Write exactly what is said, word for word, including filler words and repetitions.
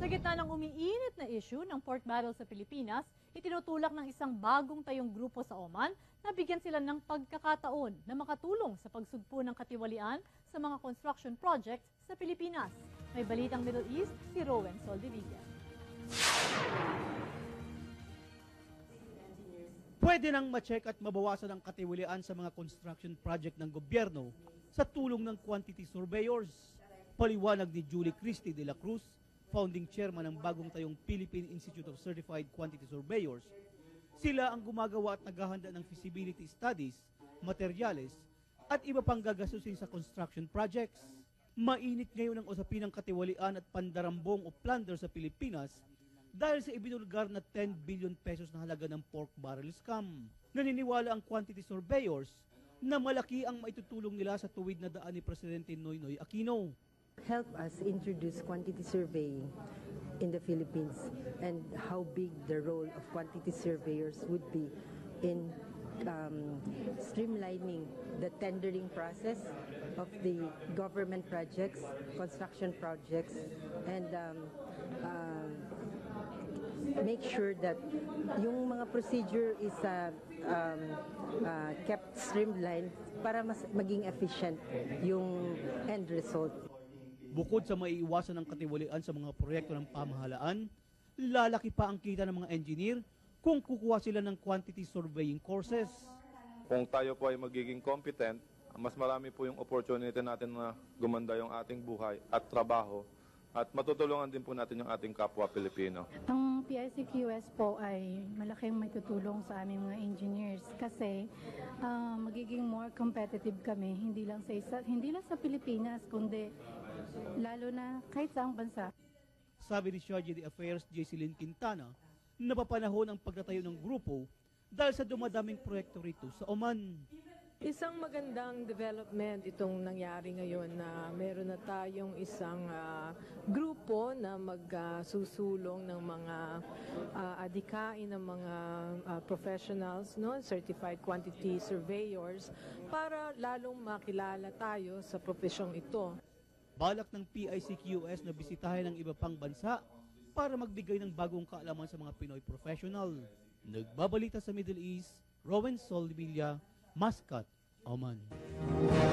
Sa gitna ng umiinit na issue ng pork barrel sa Pilipinas, itinutulak ng isang bagong tayong grupo sa Oman na bigyan sila ng pagkakataon na makatulong sa pagsugpo ng katiwalian sa mga construction projects sa Pilipinas. May balitang Middle East si Rowen Soldevilla. Pwede nang ma-check at mabawasan ang katiwalian sa mga construction project ng gobyerno sa tulong ng quantity surveyors. Paliwanag ni Julie Christie de la Cruz, founding chairman ng bagong tayong Philippine Institute of Certified Quantity Surveyors. Sila ang gumagawa at naghahanda ng feasibility studies, materyales, at iba pang gagastusin sa construction projects. Mainit ngayon ang usapin ng katiwalian at pandarambong o plunder sa Pilipinas dahil sa ibinulgar na ten billion pesos na halaga ng pork barrel scam. Naniniwala ang quantity surveyors na malaki ang maitutulong nila sa tuwid na daan ni Presidente Noynoy Aquino. Help us introduce quantity surveying in the Philippines and how big the role of quantity surveyors would be in um, streamlining the tendering process of the government projects, construction projects, and um, uh, make sure that yung mga procedure is uh, um, uh, kept streamlined para mas maging efficient yung end result. Bukod sa maiiwasan ng katiwalian sa mga proyekto ng pamahalaan, lalaki pa ang kita ng mga engineer kung kukuha sila ng quantity surveying courses. Kung tayo po ay magiging competent, mas marami po yung opportunity natin na gumanda yung ating buhay at trabaho at matutulungan din po natin yung ating kapwa Pilipino. Ang P I C Q S po ay malaking may tutulong sa aming mga engineers kasi uh, magiging more competitive kami hindi lang sa isa, hindi lang sa Pilipinas kundi lalo na kahit saang bansa. Sabi ni Charge de Affairs Jesselyn Quintana, napapanahon ang pagtatayo ng grupo dahil sa dumadaming proyekto rito sa Oman. Isang magandang development itong nangyari ngayon na meron na tayong isang uh, grupo na magsusulong uh, ng mga uh, adikain ng mga uh, professionals, no, certified quantity surveyors para lalong makilala tayo sa profesyong ito. Balak ng P I C Q S na bisitahin ng iba pang bansa para magbigay ng bagong kaalaman sa mga Pinoy professional. Nagbabalita sa Middle East, Rowen Soldevilla, Muscat, Oman.